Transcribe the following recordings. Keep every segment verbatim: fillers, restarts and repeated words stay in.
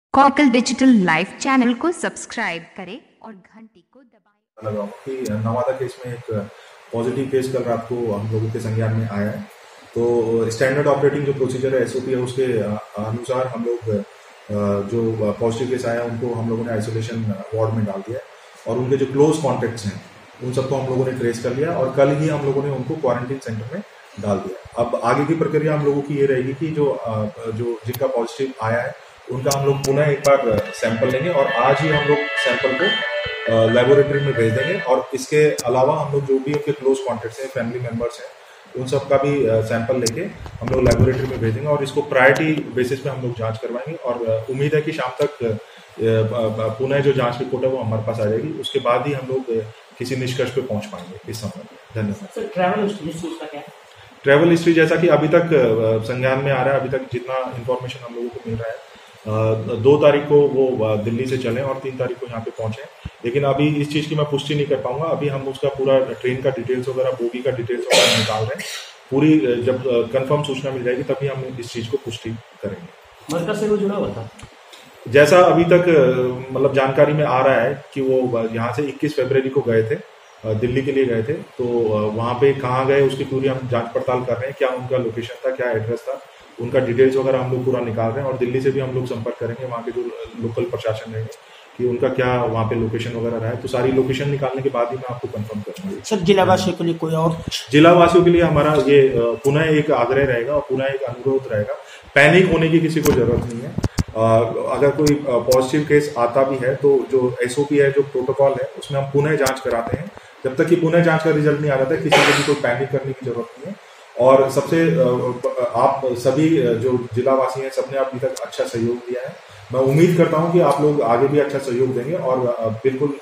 Cockle digital live channel को subscribe करें और घंटी को दबाएं। लगा कि नवादा केस में एक पॉजिटिव केस कल रात को हम लोगों के संज्ञान में आया है। तो स्टैंडर्ड ऑपरेटिंग जो प्रोसीजर है एसओपी है उसके अनुसार हम लोग जो पॉजिटिव केस आया उनको हम लोगों ने आइसोलेशन वार्ड में डाल दिया और उनके जो क्लोज कॉन्टेक्ट्स हैं उन सबको हम लोगों ने ट्रेस कर लिया और कल ही हम लोगों ने उनको क्वारंटीन सेंटर में डाल दिया। अब आगे की प्रक्रिया हम लोगों की ये रहेगी कि जो जो जिनका पॉजिटिव आया है उनका हम लोग पुनः एक बार सैंपल लेंगे और आज ही हम लोग सैंपल को लेबोरेटरी में भेज देंगे और इसके अलावा हम लोग जो भी उनके क्लोज कॉन्टेक्ट्स हैं, फैमिली मेंबर्स हैं, उन सब का भी सैंपल लेके हम लोग लेबोरेटरी में भेजेंगे और इसको प्रायोरिटी बेसिस पे हम लोग जांच करवाएंगे और उम्मीद है कि शाम तक पुनः जो जांच रिपोर्ट है वो हमारे पास आ जाएगी। उसके बाद ही हम लोग किसी निष्कर्ष पे पहुंच पाएंगे इस संबंध में। धन्यवाद। ट्रैवल हिस्ट्री का क्या है? ट्रैवल हिस्ट्री जैसा कि अभी तक संज्ञान में आ रहा है, अभी तक जितना इन्फॉर्मेशन हम लोगों को मिल रहा है, दो तारीख को वो दिल्ली से चले और तीन तारीख को यहाँ पे पहुंचे, लेकिन अभी इस चीज की मैं पुष्टि नहीं कर पाऊंगा। अभी हम उसका पूरा ट्रेन का डिटेल्स वगैरह, बोगी का डिटेल्स वगैरह निकाल रहे हैं। पूरी जब कंफर्म सूचना मिल जाएगी तभी हम इस चीज को पुष्टि करेंगे। मरकज से वो जुड़ा हुआ था जैसा अभी तक मतलब जानकारी में आ रहा है कि वो यहाँ से इक्कीस फरवरी को गए थे, दिल्ली के लिए गए थे। तो वहाँ पे कहाँ गए उसकी पूरी हम जांच पड़ताल कर रहे हैं, क्या उनका लोकेशन था, क्या एड्रेस था, उनका डिटेल्स वगैरह हम लोग पूरा निकाल रहे हैं और दिल्ली से भी हम लोग संपर्क करेंगे वहाँ के जो लोकल प्रशासन रहेंगे कि उनका क्या वहाँ पे लोकेशन वगैरह रहा है। तो सारी लोकेशन निकालने के बाद ही मैं आपको कंफर्म करूंगा। सर जिला वासियों के लिए कोई और जिला वासियों के लिए हमारा ये पुनः एक आग्रह रहेगा और पुनः एक अनुरोध रहेगा, पैनिक होने की किसी को जरूरत नहीं है। अगर कोई पॉजिटिव केस आता भी है तो जो एसओपी है, जो प्रोटोकॉल है, उसमें हम पुनः जांच कराते हैं। जब तक कि पुनः जांच का रिजल्ट नहीं आ जाता है किसी को भी कोई पैनिक करने की जरूरत नहीं है। और सबसे आप सभी जो जिलावासी हैं सबने अभी तक अच्छा सहयोग दिया है। मैं उम्मीद करता हूं कि आप लोग आगे भी अच्छा सहयोग देंगे और बिल्कुल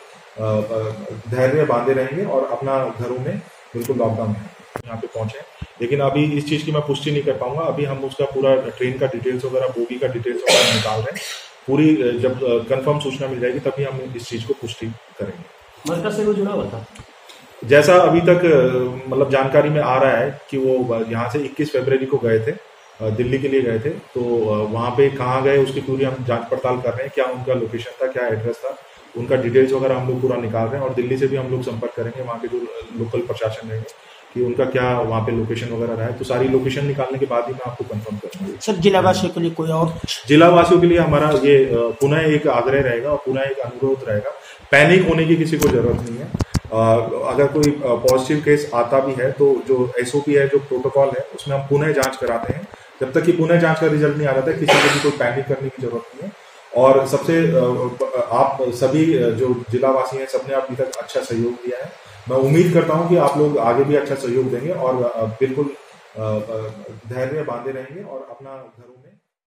धैर्य बांधे रहेंगे और अपना घरों में बिल्कुल लॉकडाउन है यहाँ पे पहुंचे। लेकिन अभी इस चीज की मैं पुष्टि नहीं कर पाऊंगा। अभी हम उसका पूरा ट्रेन का डिटेल्स वगैरह, बोगी का डिटेल्स वगैरह निकाल रहे हैं। पूरी जब कंफर्म सूचना मिल जाएगी तभी हम इस चीज को पुष्टि करेंगे। मरकज से वो जुड़ा हुआ था जैसा अभी तक मतलब जानकारी में आ रहा है कि वो यहाँ से इक्कीस फरवरी को गए थे, दिल्ली के लिए गए थे। तो वहाँ पे कहाँ गए उसकी पूरी हम जांच पड़ताल कर रहे हैं, क्या उनका लोकेशन था, क्या एड्रेस था, उनका डिटेल्स वगैरह हम लोग पूरा निकाल रहे हैं और दिल्ली से भी हम लोग संपर्क करेंगे वहाँ के जो लोकल प्रशासन रहेंगे कि उनका क्या वहाँ पे लोकेशन वगैरह रहा है। तो सारी लोकेशन निकालने के बाद ही मैं आपको कंफर्म करूंगा। सर जिला वासियों के लिए कोई और जिला वासियों के लिए हमारा ये पुनः एक आग्रह रहेगा और पुनः एक अनुरोध रहेगा, पैनिक होने की किसी को जरूरत नहीं है। अगर कोई पॉजिटिव केस आता भी है तो जो एसओपी है, जो प्रोटोकॉल है, उसमें हम पुनः जांच कराते हैं। जब तक कि पुनः जांच का रिजल्ट नहीं आ जाता है किसी को भी कोई पैनिक करने की जरूरत नहीं है। और सबसे आप सभी जो जिलावासी हैं सबने अभी तक अच्छा सहयोग दिया है। मैं उम्मीद करता हूं कि आप लोग आगे भी अच्छा सहयोग देंगे और बिल्कुल धैर्य बांधे रहेंगे और अपना घरों में